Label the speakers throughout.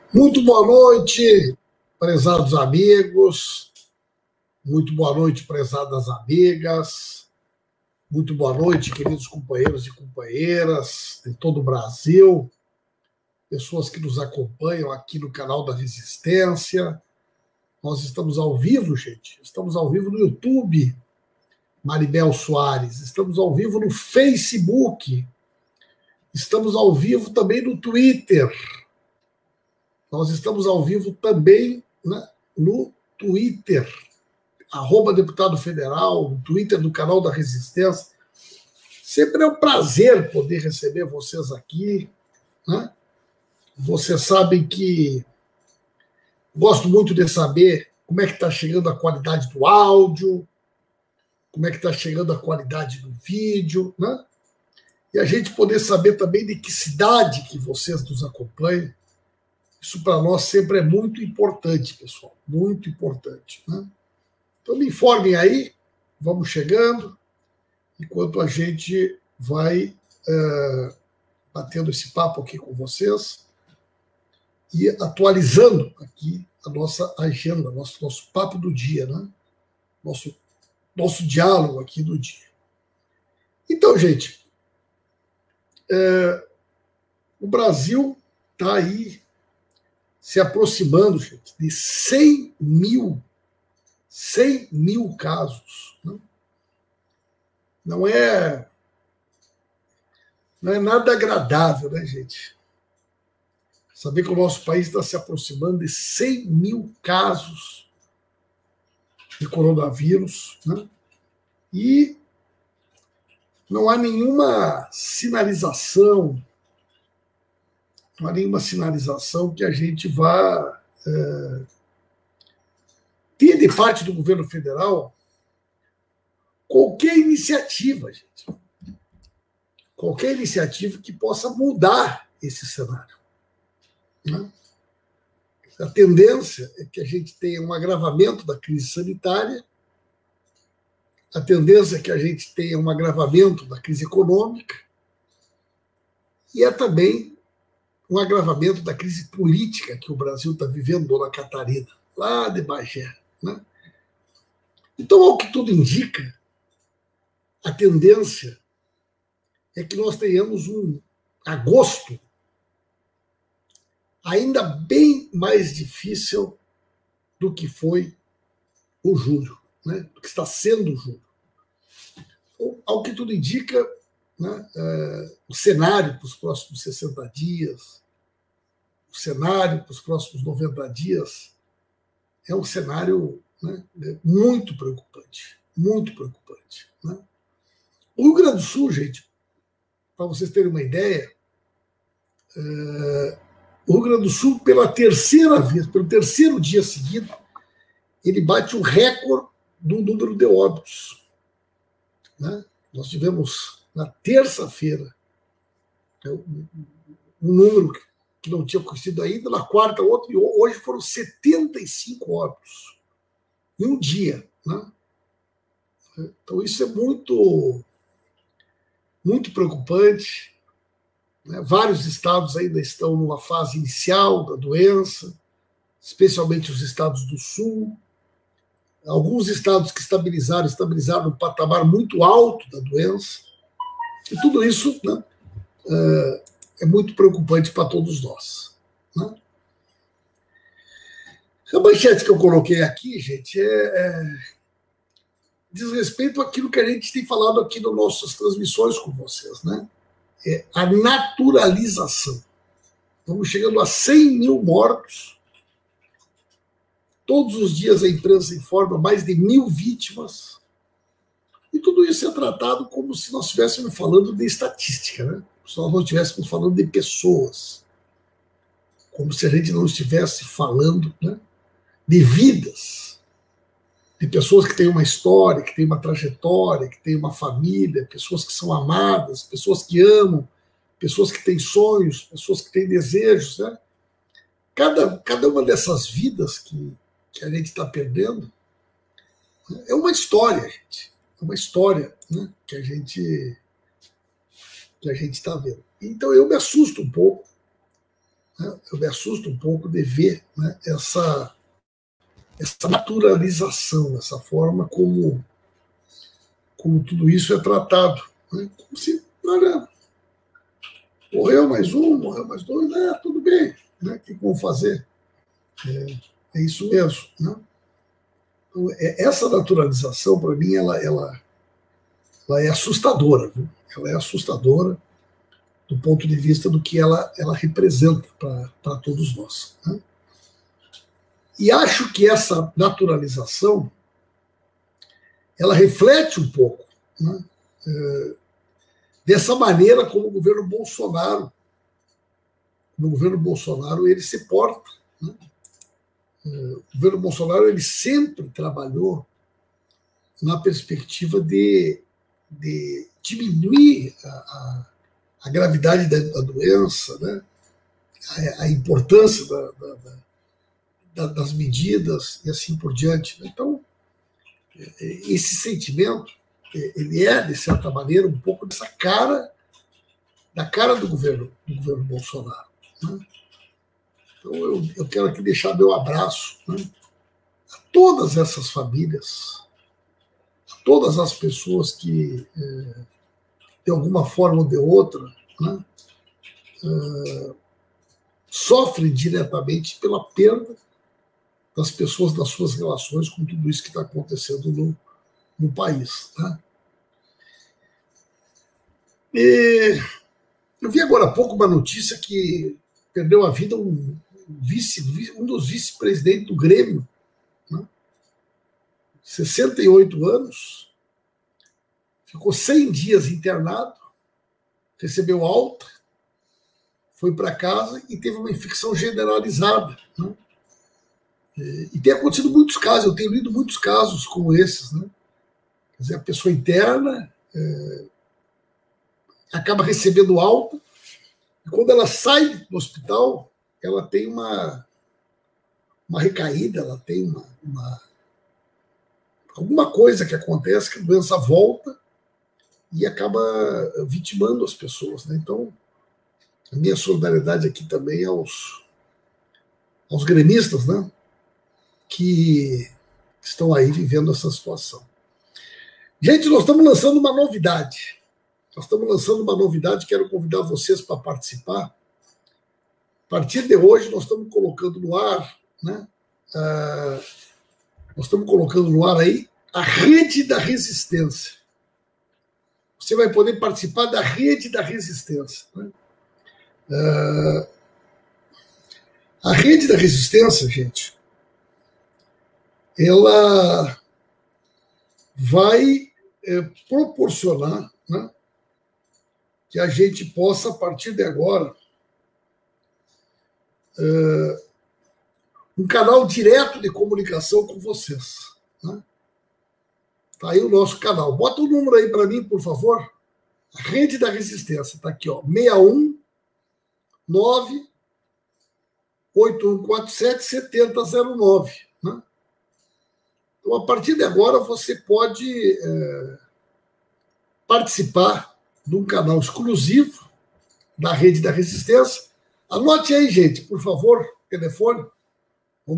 Speaker 1: Muito boa noite, prezados amigos. Muito boa noite, prezadas amigas. Muito boa noite, queridos companheiros e companheiras de todo o Brasil. Pessoas que nos acompanham aqui no canal da Resistência. Nós estamos ao vivo, gente. Estamos ao vivo no YouTube, Maribel Soares. Estamos ao vivo no Facebook. Estamos ao vivo também no Twitter. Nós estamos ao vivo também, né, no Twitter, @deputado federal, no Twitter do canal da Resistência. Sempre é um prazer poder receber vocês aqui, né? Vocês sabem que gosto muito de saber como é que está chegando a qualidade do áudio, como é que está chegando a qualidade do vídeo, né? E a gente poder saber também de que cidade que vocês nos acompanham. Isso para nós sempre é muito importante, pessoal, muito importante, né? Então me informem aí, vamos chegando, enquanto a gente vai batendo esse papo aqui com vocês e atualizando aqui a nossa agenda, nosso papo do dia, né? Nosso diálogo aqui do dia. Então, gente, o Brasil está aí se aproximando, gente, de 100 mil casos. Né? Não é nada agradável, né, gente? Saber que o nosso país está se aproximando de 100 mil casos de coronavírus, né? E não há nenhuma sinalização, que a gente vá ter de parte do governo federal qualquer iniciativa, gente. Qualquer iniciativa que possa mudar esse cenário. Né? A tendência é que a gente tenha um agravamento da crise sanitária, a tendência é que a gente tenha um agravamento da crise econômica e é também um agravamento da crise política que o Brasil está vivendo, Dona Catarina, lá de Bagé. Né? Então, ao que tudo indica, a tendência é que nós tenhamos um agosto ainda bem mais difícil do que foi o julho, né? Do que está sendo o julho. Então, ao que tudo indica, né, o cenário para os próximos 60 dias, o cenário para os próximos 90 dias é um cenário, né, muito preocupante, muito preocupante. Né? O Rio Grande do Sul, gente, para vocês terem uma ideia, o Rio Grande do Sul, pela terceira vez, pelo terceiro dia seguido, ele bate o recorde do número de óbitos. Né? Nós tivemos, na terça-feira, um número que não tinha conhecido ainda, na quarta, outro, e hoje foram 75 óbitos em um dia. Né? Então, isso é muito, muito preocupante. Né? Vários estados ainda estão numa fase inicial da doença, especialmente os estados do Sul. Alguns estados que estabilizaram num patamar muito alto da doença. E tudo isso, né, é muito preocupante para todos nós. Né? A manchete que eu coloquei aqui, gente, diz respeito àquilo que a gente tem falado aqui nas nossas transmissões com vocês, né? É a naturalização. Estamos chegando a 100 mil mortos. Todos os dias a imprensa informa mais de 1.000 vítimas. E tudo isso é tratado como se nós estivéssemos falando de estatística, né? Se nós não estivéssemos falando de pessoas. Como se a gente não estivesse falando, né, de vidas. De pessoas que têm uma história, que têm uma trajetória, que têm uma família, pessoas que são amadas, pessoas que amam, pessoas que têm sonhos, pessoas que têm desejos. Né? Cada uma dessas vidas que a gente está perdendo é uma história, gente. É uma história, né, que a gente está vendo. Então eu me assusto um pouco, né, eu me assusto um pouco de ver, né, essa naturalização, essa forma como tudo isso é tratado. Né? Como se, olha, morreu mais um, morreu mais dois, tudo bem, né? O que vão fazer? É isso mesmo. Né? Então, essa naturalização, para mim, ela é assustadora. Viu? Ela é assustadora do ponto de vista do que ela representa para todos nós. Né? E acho que essa naturalização ela reflete um pouco, né, dessa maneira como o governo Bolsonaro ele se porta. Né? O governo Bolsonaro ele sempre trabalhou na perspectiva de diminuir a gravidade da doença, né? A importância das medidas e assim por diante. Então, esse sentimento, ele é, de certa maneira, um pouco da cara do governo Bolsonaro. Né? Então, eu quero aqui deixar meu abraço, né, a todas essas famílias, a todas as pessoas que, de alguma forma ou de outra, né, sofrem diretamente pela perda das pessoas, das suas relações com tudo isso que está acontecendo no país. Né? E eu vi agora há pouco uma notícia que perdeu a vida um dos vice-presidentes do Grêmio, né? 68 anos, ficou 100 dias internado, recebeu alta, foi para casa e teve uma infecção generalizada. Né? E tem acontecido muitos casos, eu tenho lido muitos casos como esses. Né? Quer dizer, a pessoa interna acaba recebendo alta, e quando ela sai do hospital, ela tem uma recaída, ela tem alguma coisa que acontece, que a doença volta e acaba vitimando as pessoas. Né? Então, a minha solidariedade aqui também aos gremistas, né, que estão aí vivendo essa situação. Gente, nós estamos lançando uma novidade. Quero convidar vocês para participar. A partir de hoje, nós estamos colocando no ar, né, aí a Rede da Resistência. Você vai poder participar da Rede da Resistência. Né? A Rede da Resistência, gente, ela vai proporcionar, né, que a gente possa, a partir de agora, um canal direto de comunicação com vocês. Né? Tá aí o nosso canal. Bota o número aí para mim, por favor. A Rede da Resistência. Está aqui, ó, 619 8147 7009. Né? Então, a partir de agora, você pode participar de um canal exclusivo da Rede da Resistência. Anote aí, gente, por favor, telefone, o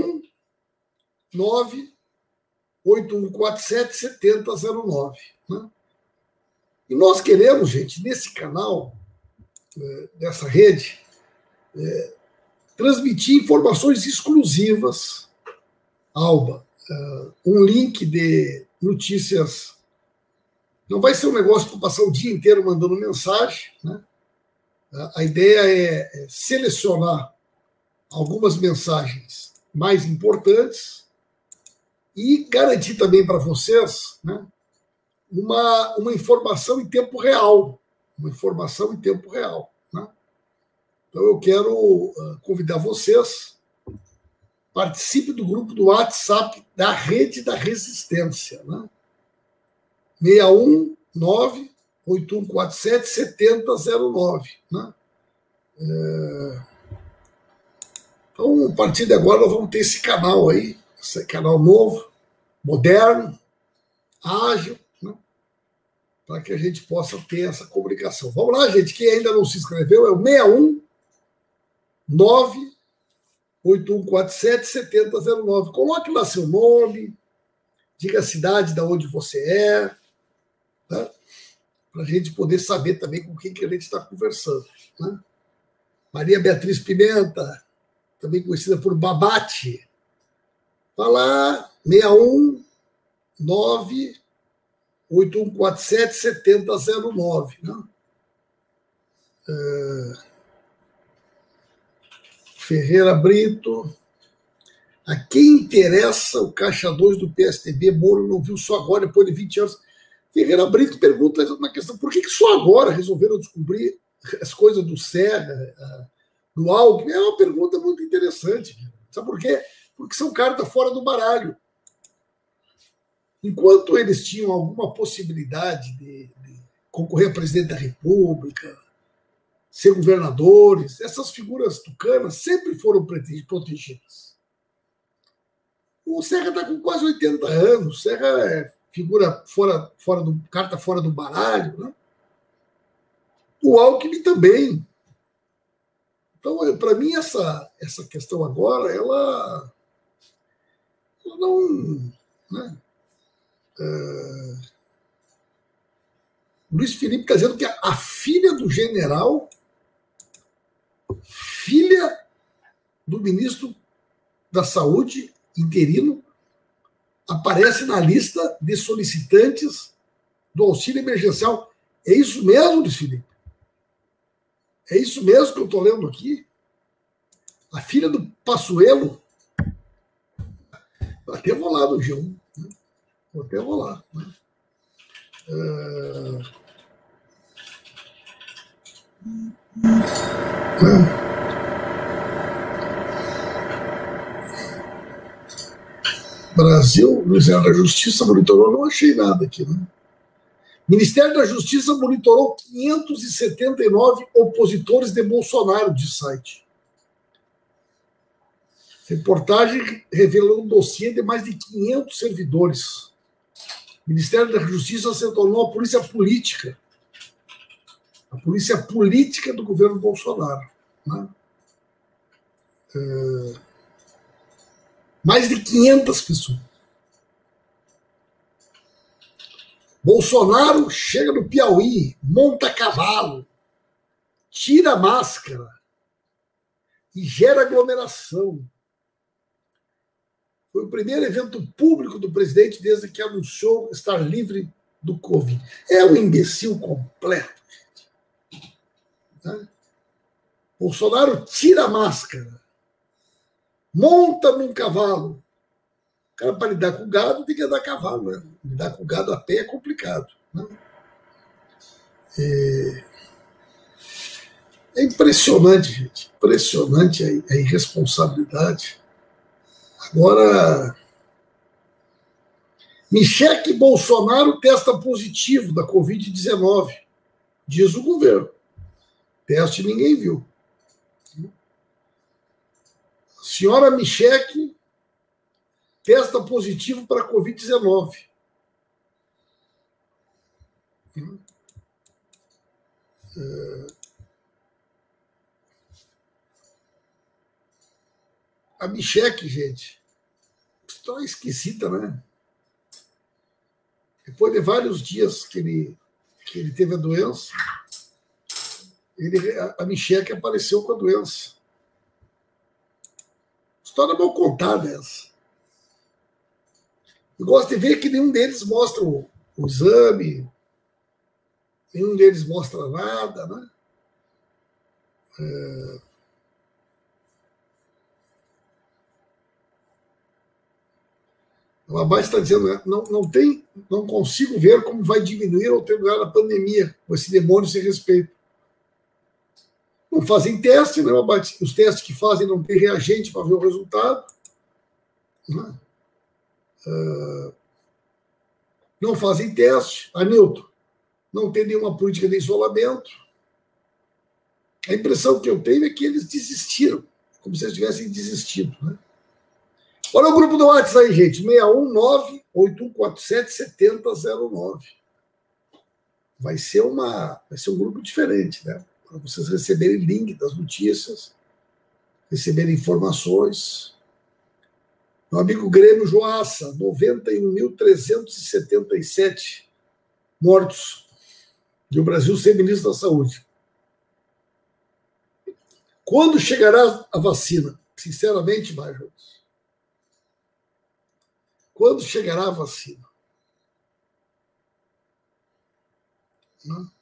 Speaker 1: 619 8147 7009. Né? E nós queremos, gente, nesse canal, nessa rede, transmitir informações exclusivas, Alba, um link de notícias. Não vai ser um negócio para passar o dia inteiro mandando mensagem. Né? A ideia é selecionar algumas mensagens mais importantes e garantir também para vocês, né, uma informação em tempo real. Né? Então eu quero convidar vocês, participe do grupo do WhatsApp da Rede da Resistência. Né? 619 8147 7009. Né? Então, a partir de agora, nós vamos ter esse canal aí, esse canal novo, moderno, ágil, né? Para que a gente possa ter essa comunicação. Vamos lá, gente, quem ainda não se inscreveu é o 98147-7009. Coloque lá seu nome, diga a cidade de onde você é, tá? Para a gente poder saber também com quem que a gente está conversando. Né? Maria Beatriz Pimenta, também conhecida por Babate. Fala 619-8147-7009. Né? Ferreira Brito. A quem interessa o Caixa 2 do PSDB? Moro não viu só agora, depois de 20 anos. Ferreira Brito pergunta uma questão: por que só agora resolveram descobrir as coisas do Serra, do Alckmin? É uma pergunta muito interessante. Sabe por quê? Porque são cartas fora do baralho. Enquanto eles tinham alguma possibilidade de concorrer a presidente da República, ser governadores, essas figuras tucanas sempre foram protegidas. O Serra está com quase 80 anos, o Serra é figura carta fora do baralho, né? O Alckmin também. Então, para mim, essa questão agora, ela não... Né? Luiz Felipe está dizendo que a filha do general, filha do ministro da Saúde interino, aparece na lista de solicitantes do auxílio emergencial. É isso mesmo, Luiz Felipe? É isso mesmo que eu estou lendo aqui? A filha do Passuelo? Até vou lá no G1. Né? Até vou lá. Né? Brasil, Ministério da Justiça monitorou, não achei nada aqui, né? Ministério da Justiça monitorou 579 opositores de Bolsonaro, de site. Reportagem revelou um dossiê de mais de 500 servidores. Ministério da Justiça se tornou a polícia política. A polícia política do governo Bolsonaro. Né? Mais de 500 pessoas. Bolsonaro chega no Piauí, monta cavalo, tira a máscara e gera aglomeração. Foi o primeiro evento público do presidente desde que anunciou estar livre do Covid. É um imbecil completo, gente. Né? Bolsonaro tira a máscara, monta num cavalo. O cara, para lidar com o gado, tem que andar a cavalo. Né? Lidar com o gado a pé é complicado. Né? É impressionante, gente. Impressionante a irresponsabilidade. Agora, Michele Bolsonaro testa positivo da Covid-19, diz o governo. Teste ninguém viu. A senhora Michele testa positivo para a Covid-19. A Michele, gente, está esquisita, né? Depois de vários dias que ele teve a doença, a Michele apareceu com a doença. História mal contada essa. Eu gosto de ver que nenhum deles mostra o exame, nenhum deles mostra nada, né? O Abai está dizendo, né? Não consigo ver como vai diminuir ou ter lugar a pandemia com esse demônio sem respeito. Não fazem teste, né, Abai? Os testes que fazem não tem reagente para ver o resultado. Né? Não fazem teste. Anilton, não tem nenhuma política de isolamento. A impressão que eu tenho é que eles desistiram, como se eles tivessem desistido. Né? Olha o grupo do WhatsApp aí, gente. 619-8147-7009. Vai ser um grupo diferente, né? Para vocês receberem link das notícias. receber informações. Meu amigo Grêmio Joaça, 91.377 mortos. E o Brasil sem ministro da Saúde. Quando chegará a vacina? Sinceramente, Major. Quando chegará a vacina? Não?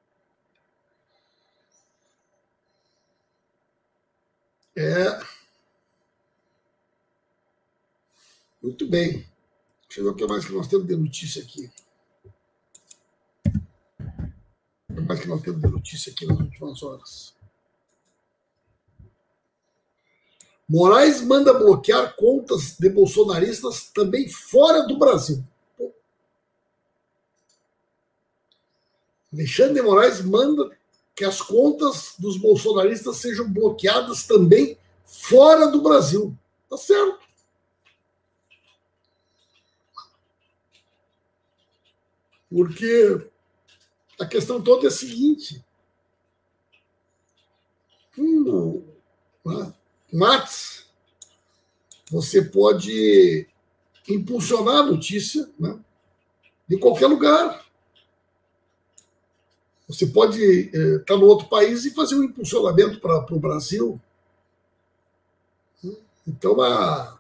Speaker 1: Muito bem. Deixa eu ver o que mais que nós temos de notícia aqui. O que mais que nós temos de notícia aqui nas últimas horas? Moraes manda bloquear contas de bolsonaristas também fora do Brasil. Alexandre de Moraes manda que as contas dos bolsonaristas sejam bloqueadas também fora do Brasil. Tá certo. Porque a questão toda é a seguinte. Max, você pode impulsionar a notícia, né, de qualquer lugar. Você pode estar no outro país e fazer um impulsionamento para o Brasil. Então, o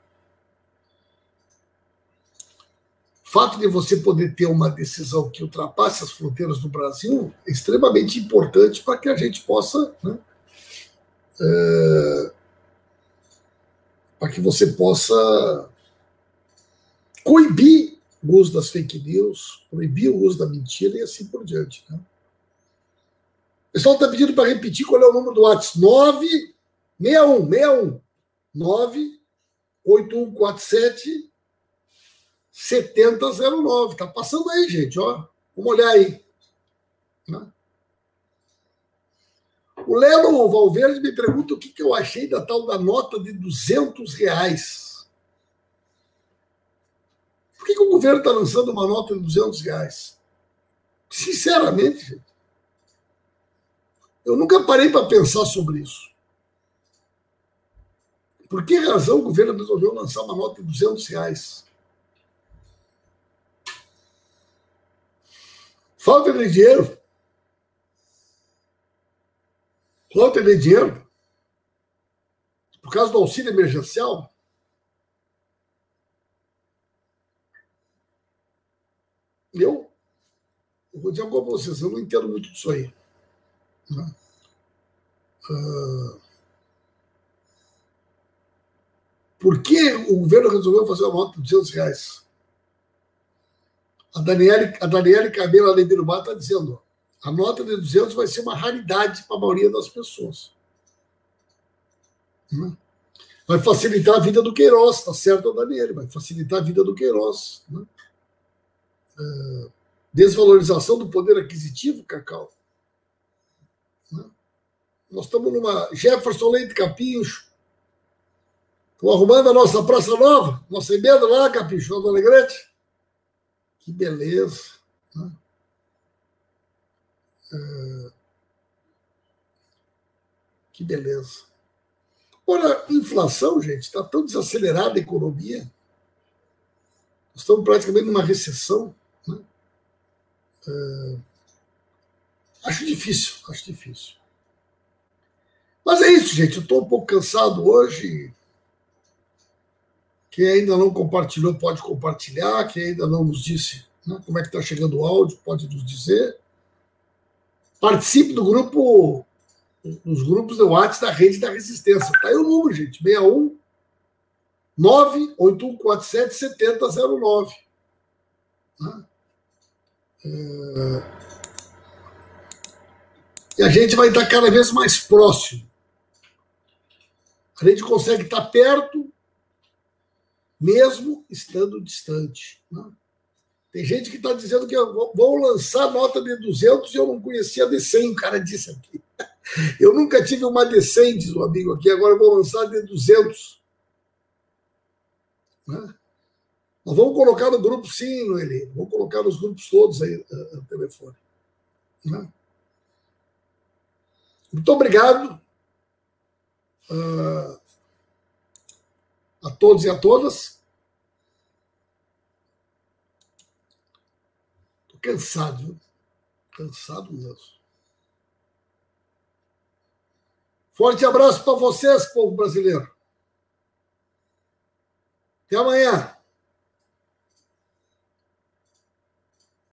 Speaker 1: fato de você poder ter uma decisão que ultrapasse as fronteiras do Brasil é extremamente importante para que a gente possa, né, para que você possa coibir o uso das fake news, proibir o uso da mentira e assim por diante. Né? O pessoal está pedindo para repetir qual é o número do WhatsApp. 961 98147 7009. Está passando aí, gente. Ó. Vamos olhar aí. Né? O Lelo Valverde me pergunta o que eu achei da tal da nota de R$200. Por que o governo está lançando uma nota de R$200? Sinceramente, gente, eu nunca parei para pensar sobre isso. Por que razão o governo resolveu lançar uma nota de R$200? Falta de dinheiro. Falta de dinheiro. Por causa do auxílio emergencial. Eu vou dizer algo para vocês, eu não entendo muito disso aí. Né? Por que o governo resolveu fazer uma nota de R$200? A Daniele Cabelo Alevirubá está dizendo, ó, a nota de 200 vai ser uma raridade para a maioria das pessoas. Né? Vai facilitar a vida do Queiroz, tá certo, Daniele? Vai facilitar a vida do Queiroz. Né? Desvalorização do poder aquisitivo, Cacau. Né? Nós estamos numa... Jefferson Leite Capincho. Estão arrumando a nossa Praça Nova, nossa emenda lá, Capincho, do Alegrete. Que beleza. Né? Que beleza. Ora, inflação, gente, está tão desacelerada a economia. Nós estamos praticamente numa recessão. Né? Acho difícil, acho difícil. Mas é isso, gente. Eu estou um pouco cansado hoje. Quem ainda não compartilhou pode compartilhar. Quem ainda não nos disse, né, como é que está chegando o áudio, pode nos dizer. Participe do grupo, nos grupos do WhatsApp da Rede da Resistência. Está aí o número, gente. 61 98147 7009. Né? E a gente vai estar cada vez mais próximo. A gente consegue estar perto, mesmo estando distante. Né? Tem gente que está dizendo que vão lançar nota de 200 e eu não conhecia a de 100, o cara disse aqui. Eu nunca tive uma de 100, diz o amigo aqui, agora eu vou lançar de 200. Né? Nós vamos colocar no grupo, sim, Noeli. Vamos colocar nos grupos todos aí no telefone. Né? Muito obrigado. todos e a todas. Estou cansado, viu? Cansado mesmo. Forte abraço para vocês, povo brasileiro. Até amanhã.